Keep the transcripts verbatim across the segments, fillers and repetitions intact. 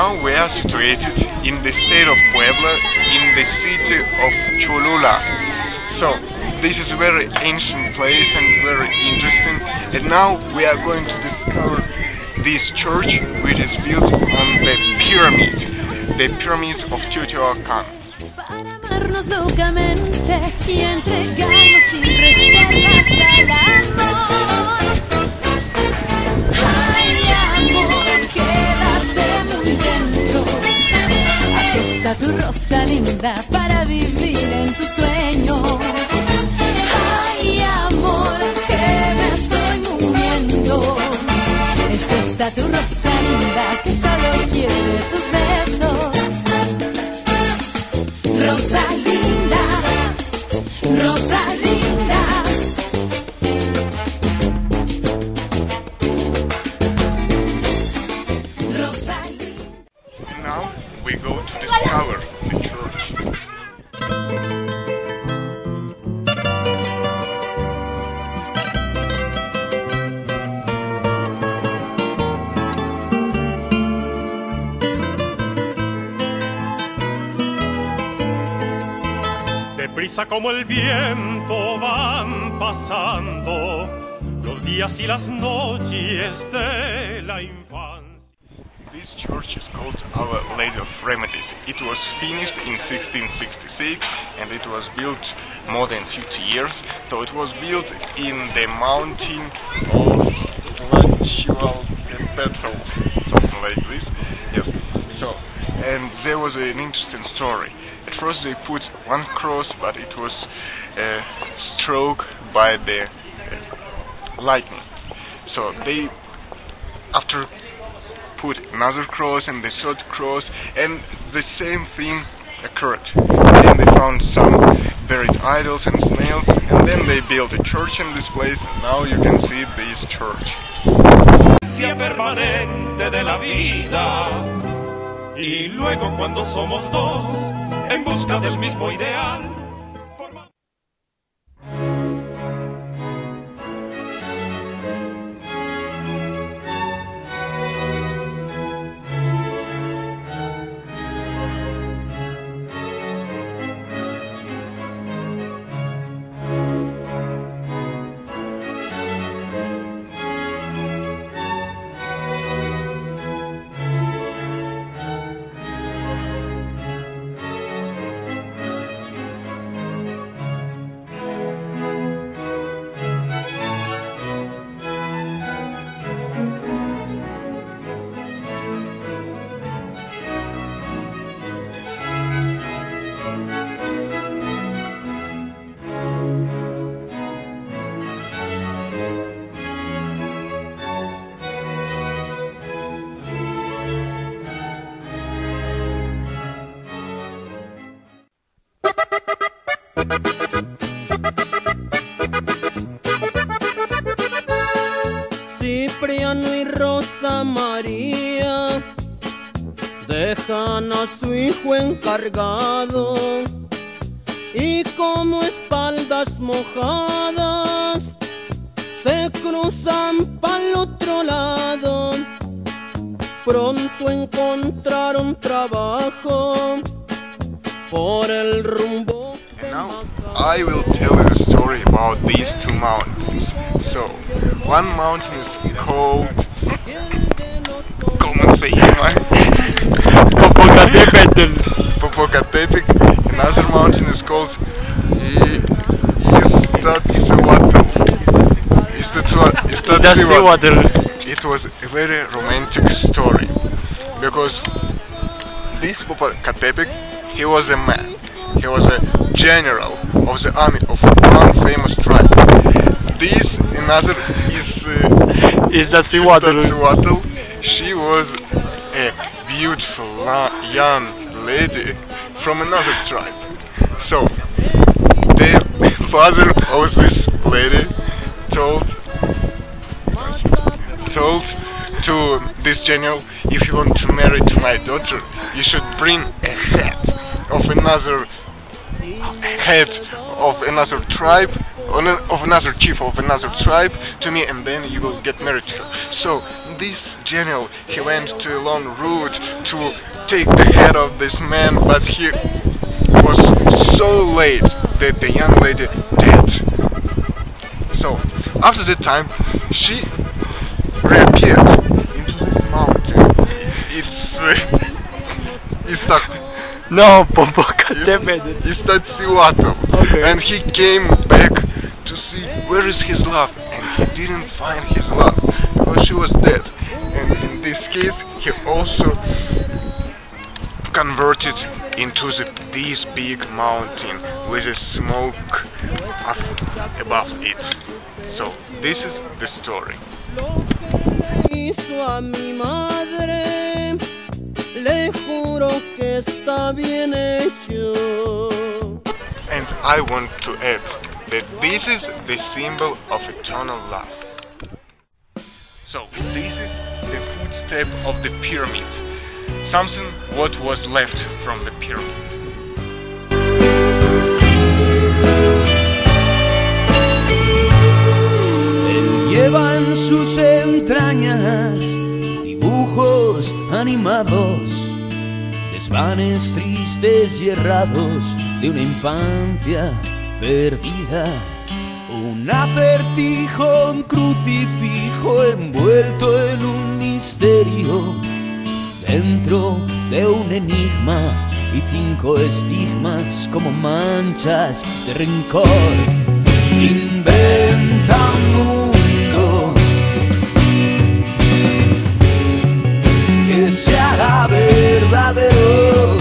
now we are situated in the state of Puebla, in the city of Chulula. So this is a very ancient place and very interesting, and now we are going to discover this church which is built on the pyramid, the pyramids of Teotihuacan. Amarnos locamente y entregarnos sin reservas al amor. Ay, amor, quédate muy dentro. Aquí está tu rosa linda para vivir en tus sueños. Ay, amor, que me estoy muriendo. Es esta tu rosa linda que solo quiere tus besos. Rosa linda, rosa linda. Rosa linda. Now we go to discover the church. Deprisa como el viento van pasando los días y las noches de la infancia. This church is called Our Lady of Remedies. It was finished in sixteen sixty-six and it was built more than fifty years. So it was built in the mountain of Chulula, something like this. Yes. So, and there was an interesting story. At first they put one cross, but it was uh, struck by the uh, lightning. So they, after, put another cross and the third cross, and the same thing occurred. Then they found some buried idols and snails, and then they built a church in this place, and now you can see this church. Permanente de la vida, y luego cuando somos dos en busca del mismo ideal. Cipriano y Rosa María dejan a su hijo encargado, y como espaldas mojadas se cruzan pa'l otro lado. Pronto encontraron trabajo por el rumbo. And now I will tell you a story about these two mountains. So, one mountain is called ¿Cómo se llama? Popocatépetl. Popocatépetl. Another mountain is called Iztaccíhuatl. It was a very romantic story because this Popocatépetl, he was a man. He was a general of the army of one famous tribe. This another is uh, Iztaccíhuatl. She was a beautiful young lady from another tribe. So the father of this lady told told to this general, if you want to marry to my daughter, you should bring a head of another head of another tribe, of another chief of another tribe to me, and then you will get married to her. So this general, he went to a long route to take the head of this man, but he was so late that the young lady dead. So after that time, she reappeared into this mountain. It's uh, it's stuck. No, Popocatépetl. It's Tatsiwatl. Okay. And he came back to see where is his love, and he didn't find his love because she was dead. And in this case, he also converted into the, this big mountain with a smoke up above it. So this is the story. Le juro que está bien hecho. And I want to add that this is the symbol of eternal love. So this is the footstep of the pyramid, something what was left from the pyramid. Él lleva en sus entrañas dibujos animados, desvanes tristes y errados de una infancia perdida. Un acertijo, un crucifijo envuelto en un misterio, dentro de un enigma y cinco estigmas como manchas de rencor. Inventa un mundo que se haga verdadero.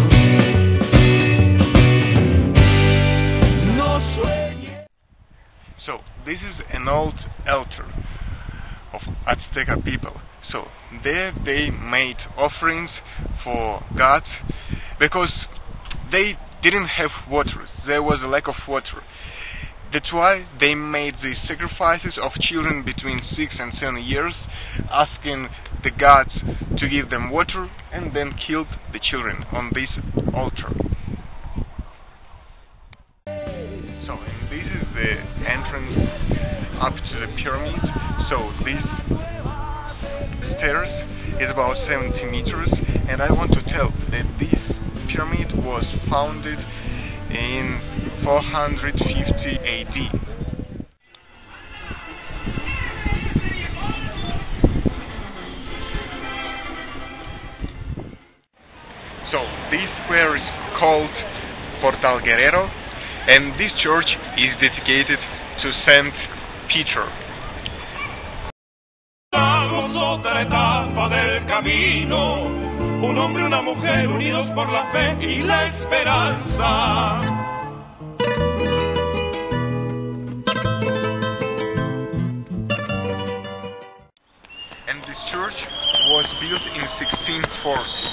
No sueñe. So this is an old altar of Azteca people. So there they made offerings for God because they didn't have water. There was a lack of water. That's why they made the sacrifices of children between six and seven years, asking the gods to give them water, and then killed the children on this altar. So, and this is the entrance up to the pyramid. So this stairs is about seventy meters, and I want to tell that this pyramid was founded in four hundred fifty A D. So this square is called Portal Guerrero, and this church is dedicated to Saint Peter. Damos otra etapa del camino, un hombre y una mujer unidos por la fe y la esperanza. And this church was built in sixteen forty.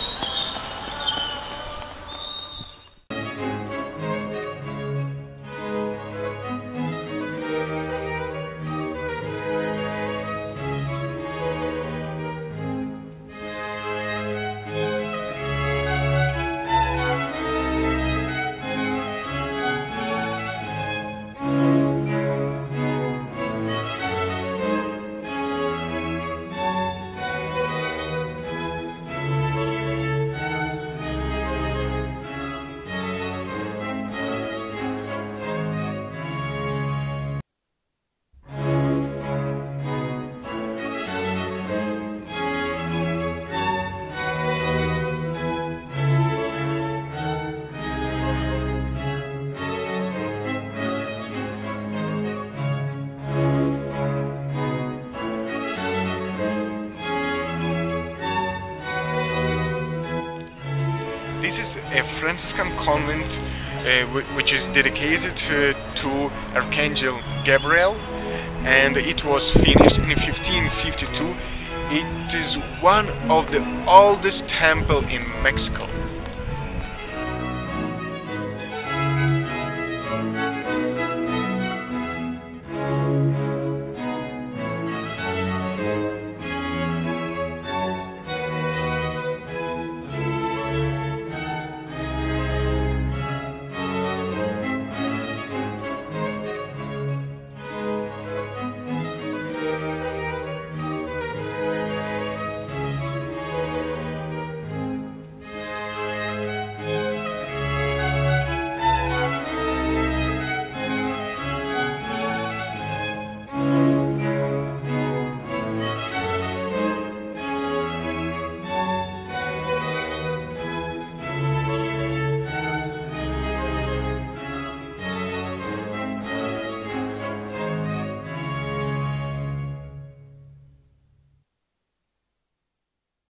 A Franciscan convent uh, which is dedicated uh, to Archangel Gabriel, and it was finished in fifteen fifty-two. It is one of the oldest temples in Mexico.